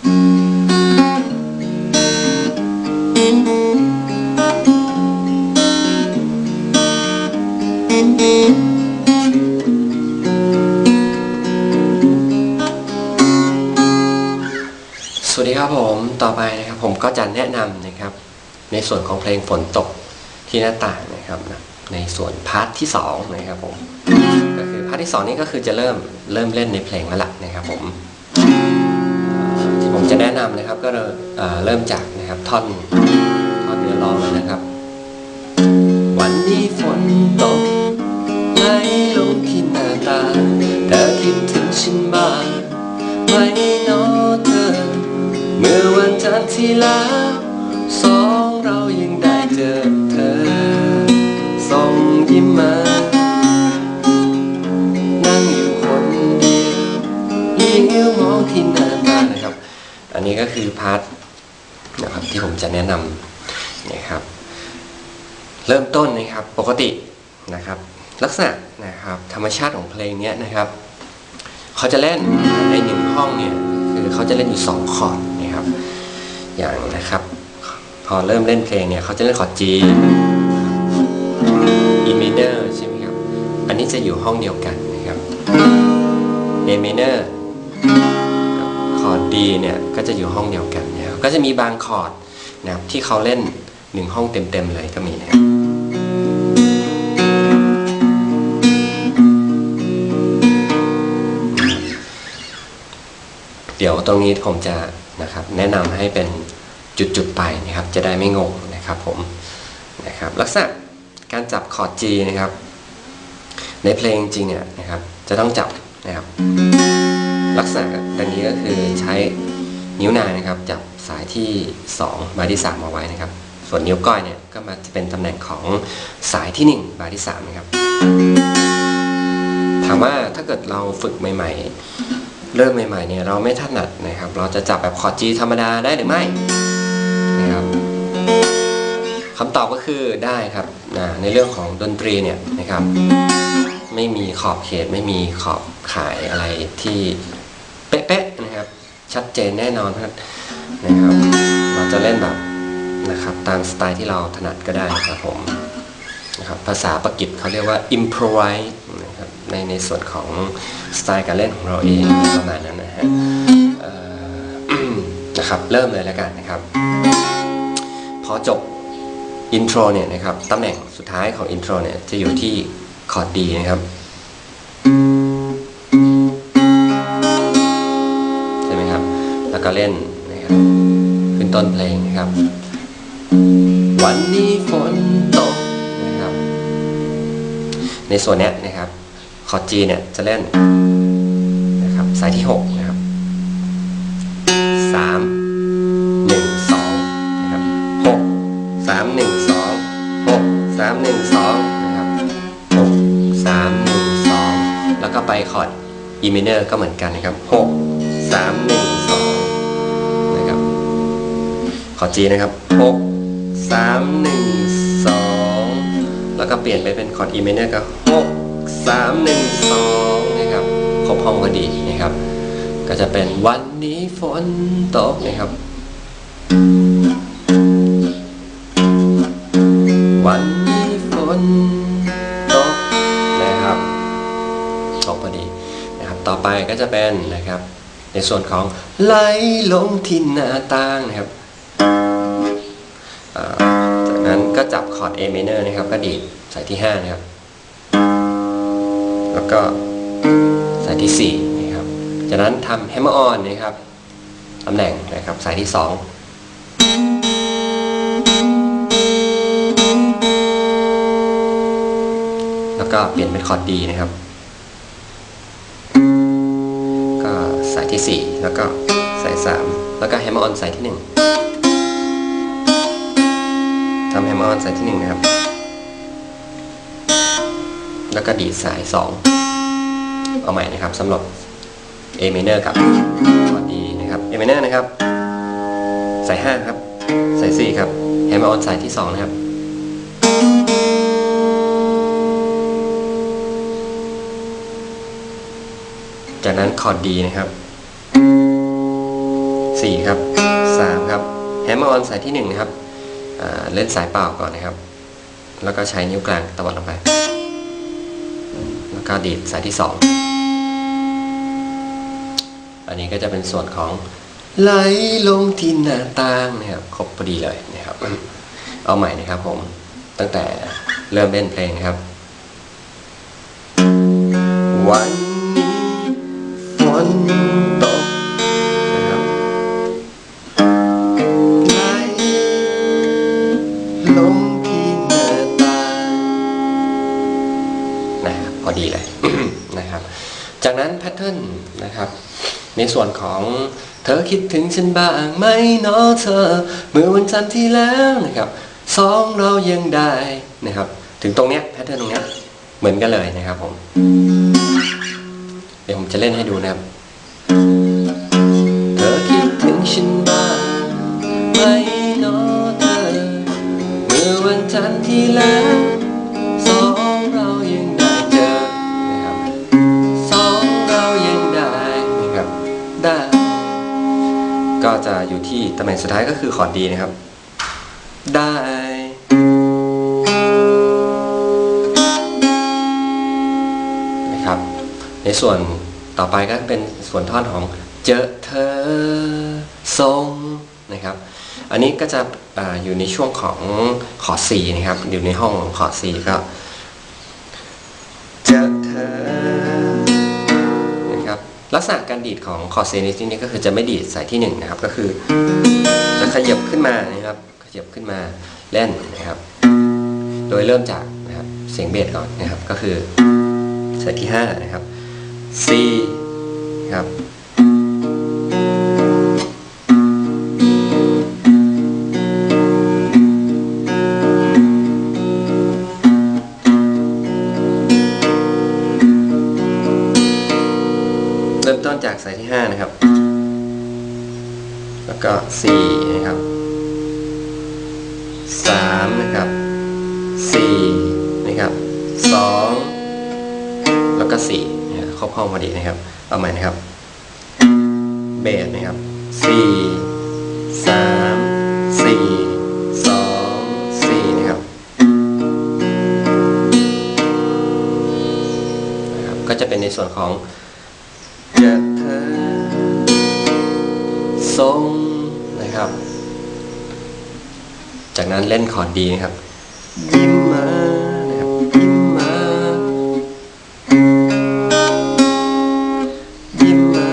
สวัสดีครับผมต่อไปนะครับผมก็จะแนะนำนะครับในส่วนของเพลงฝนตกที่หน้าต่างนะครับในส่วนพาร์ทที่2นะครับผมก็คือพาร์ทที่2นี้ก็คือจะเริ่มเล่นในเพลงแล้วล่ะนะครับผมที่ผมจะแนะนำนะครับก็เริ่มจากนะครับท่อนเนื้อร้องเลยนะครับวันนี้ฝนตกไหลลงที่หน้าต่างเธอคิดถึงฉันบ้างไหมเนาะเธอเมื่อวันจันทร์ที่แล้วสองเรายังได้เจอเธอส่งยิ้มมานั่งอยู่คนเดียวเลี้ยวมองที่หน้าต่างนะครับอันนี้ก็คือพาร์ทนะครับที่ผมจะแนะนำนะครับเริ่มต้นนะครับปกตินะครับลักษณะนะครับธรรมชาติของเพลงนี้นะครับเขาจะเล่นใน1ห้องเนี่ยคือเขาจะเล่นอยู่2คอร์ดนะครับอย่างนะครับพอเริ่มเล่นเพลงเนี่ยเขาจะเล่นคอร์ด G E minor ใช่ไหมครับอันนี้จะอยู่ห้องเดียวกันนะครับ A minor คอร์ด D เนี่ยก็จะอยู่ห้องเดียวกันนะครับก็จะมีบางคอร์ดนะครับที่เขาเล่น1ห้องเต็มๆเลยก็มีนะครับเดี๋ยวตรงนี้ผมจะนะครับแนะนำให้เป็นจุดๆไปนะครับจะได้ไม่งงนะครับผมนะครับลักษณะการจับคอร์ด G นะครับในเพลงจริงเนี่ยนะครับจะต้องจับนะครับลักษณะดังนี้ก็คือใช้นิ้วนางนะครับจับสายที่2บาร์ที่3เอาไว้นะครับส่วนนิ้วก้อยเนี่ยก็มาจะเป็นตำแหน่งของสายที่1บาร์ที่3นะครับถามว่าถ้าเกิดเราฝึกใหม่ๆเริ่มใหม่ๆเนี่ยเราไม่ถนัดนะครับเราจะจับแบบคอร์ด G ธรรมดาได้หรือไม่นะครับคำตอบก็คือได้ครับในเรื่องของดนตรีเนี่ยนะครับไม่มีขอบเขตไม่มีขอบข่ายอะไรที่เป๊ะๆนะครับชัดเจนแน่นอนนะครับเราจะเล่นแบบนะครับตามสไตล์ที่เราถนัดก็ได้ครับผมนะครับภาษาปากีสเขาเรียกว่า improvise นะครับในส่วนของสไตล์การเล่นของเราเองประมาณนั้นนะฮะนะครับเริ่มเลยแล้วกันนะครับพอจบอินโทรเนี่ยนะครับตำแหน่งสุดท้ายของอินโทรเนี่ยจะอยู่ที่คอร์ด D นะครับใช่ไหมครับแล้วก็เล่นนะครับขึ้นต้นเพลงนะครับวันนี้ฝนตกนะครับในส่วนเนี้ยนะครับคอร์ด G เนี่ยจะเล่นนะครับสายที่6นะครับ3 1 2นะครับ6 3 1 2 6 3 1 2นะครับ6 3 1 2แล้วก็ไปคอร์ด E minor ก็เหมือนกันนะครับ6 3 1 2นะครับคอร์ด G นะครับ6 3 1 2แล้วก็เปลี่ยนไปเป็นคอร์ด E minor ก็6 3 1 2นะครับครบห้องพอดีนะครับก็จะเป็นวันนี้ฝนตกนะครับวันนี้ฝนตกนะครับตกพอดีนะครับต่อไปก็จะเป็นนะครับในส่วนของไหลลงที่หน้าต่างนะครับจากนั้นก็จับคอร์ด A minor นะครับก็ดีดสายที่5นะครับแล้วก็สายที่4นะครับจากนั้นทำ hammer on นะครับตำแหน่งนะครับสายที่2แล้วก็เปลี่ยนเป็นคอร์ด D นะครับก็สายที่4แล้วก็สาย3แล้วก็ hammer on สายที่1ทำ hammer on สายที่1นะครับแล้วก็ดีดสาย2เอาใหม่นะครับสำหรับ A minor กับคอร์ด D นะครับ A minor นะครับสาย5ครับสาย4ครับ hammer on สายที่2นะครับจากนั้นคอร์ด D นะครับ C 4ครับ3ครับแฮมเมอร์ออนสายที่1นะครับเล่นสายเปล่าก่อนนะครับแล้วก็ใช้นิ้วกลางตวัดลงไปแล้วก็ดีดสายที่2อันนี้ก็จะเป็นส่วนของไหลลงที่หน้าต่างนะครับครบพอดีเลยนะครับเอาใหม่นะครับผมตั้งแต่เริ่มเล่นเพลงนะครับวันนี้ฝนตกนะครับไหลลงที่หน้าต่างนะครับพอดีเลย นะครับจากนั้นแพทเทิร์นนะครับในส่วนของเธอคิดถึงฉันบ้างไหมเนาะเธอเมื่อวันจันทร์ที่แล้วนะครับสองเรายังได้นะครับถึงตรงเนี้ยแพทเทิร์นตรงเนี้ยเหมือนกันเลยนะครับผมเดี๋ยวผมจะเล่นให้ดูนะครับเธอคิดถึงฉันบ้างไหมเนาะเธอเมื่อวันจันทร์ที่แล้วสองเรายังได้เจอนะครับสองเรายังได้นะครับได้ก็จะอยู่ที่ตำแหน่งสุดท้ายก็คือคอร์ดดีนะครับได้นะครับในส่วนต่อไปก็เป็นส่วนท่อนของเจอเธอทรงนะครับอันนี้ก็จะอยู่ในช่วงของคอร์ด C นะครับอยู่ในห้องคอร์ด C ก็เจอเธอนะครับลักษณะการดีดของคอร์ด C ในที่นี้ก็คือจะไม่ดีดสายที่1นะครับก็คือจะขยับขึ้นมานะครับขยับขึ้นมาเล่นนะครับโดยเริ่มจากนะครับเสียงเบสก่อนนะครับก็คือสายที่5นะครับ C ครับเริ่มต้นจากสายที่5นะครับแล้วก็4นะครับ3นะครับ4นะครับ2แล้วก็4นะครับครบห้องพอดีนะครับเอาใหม่นะครับเบสนะครับ4 3 4 2 4นะครับก็จะเป็นในส่วนของเจอเธอทรงนะครับจากนั้นเล่นคอร์ดดีนะครับยิ้มมานะครับยิ้มมายิ้มมา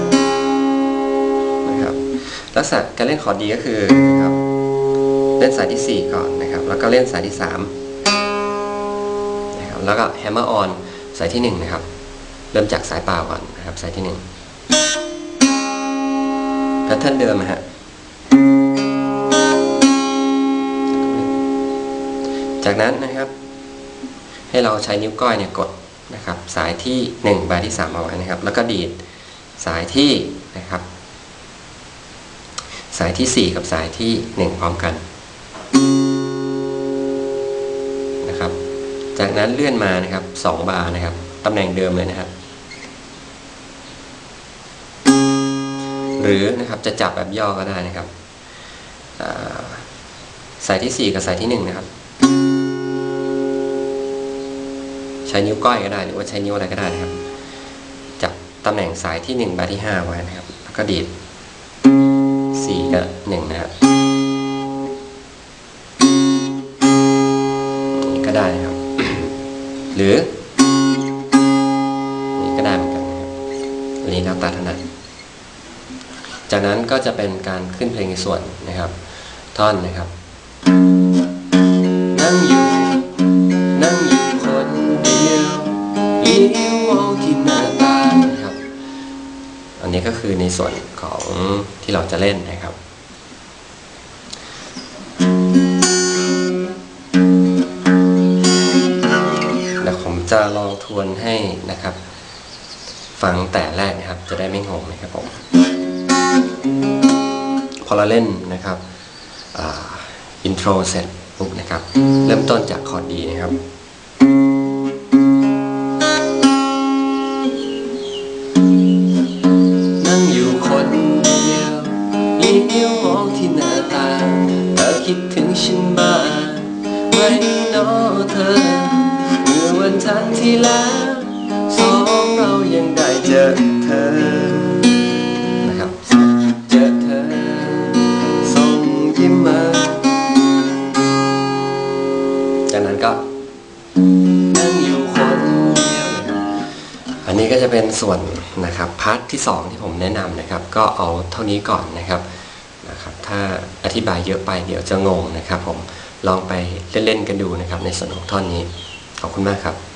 นะครับลักษณะการเล่นคอร์ดดีก็คือนะครับเล่นสายที่4ก่อนนะครับแล้วก็เล่นสายที่3นะครับแล้วก็แฮมเมอร์ออนสายที่1นะครับเริ่มจากสายเปล่าก่อนนะครับสายที่1แพทเทิร์นเดิมนะฮะจากนั้นนะครับให้เราใช้นิ้วก้อยเนี่ยกดนะครับสายที่1บาร์ที่3เอาไว้นะครับแล้วก็ดีดสายที่นะครับสายที่4กับสายที่1พร้อมกันนะครับจากนั้นเลื่อนมานะครับ2บาร์นะครับตำแหน่งเดิมเลยนะครับหรือนะครับจะจับแบบย่อก็ได้นะครับสายที่4กับสายที่1นะครับใช้นิ้วก้อยก็ได้หรือว่าใช้นิ้วอะไรก็ได้นะครับจับตำแหน่งสายที่1บาร์ที่5ไว้นะครับแล้วก็ดีด4กับ1นะครับนี่ก็ได้นะครับ หรือนี่ก็ได้เหมือนกันนะครับอันนี้แล้วแต่ถนัดจากนั้นก็จะเป็นการขึ้นเพลงในส่วนนะครับท่อนนะครับนั่งอยู่คนเดียวเลี้ยวมองที่หน้าต่างนะครับอันนี้ก็คือในส่วนของที่เราจะเล่นนะครับเดี๋ยวผมจะลองทวนให้นะครับฟังแต่แรกนะครับจะได้ไม่งงนะครับผมพอเราเล่นนะครับอินโทรเสร็จปุ๊บนะครับเริ่มต้นจากคอร์ดดีนะครับนั่งอยู่คนเดียวนอเธอเมื่อวันทันที่แล้วสองเรายังได้เจอเธอนะครับเจอเธอส่งยิ้มมาจากนั้นก็นั่งอยู่คนเดียวนะครับอันนี้ก็จะเป็นส่วนนะครับพาร์ทที่2ที่ผมแนะนำนะครับก็เอาเท่านี้ก่อนนะครับถ้าอธิบายเยอะไปเดี๋ยวจะงงนะครับผมลองไปเล่นๆกันดูนะครับในส่วนของท่อนนี้ขอบคุณมากครับ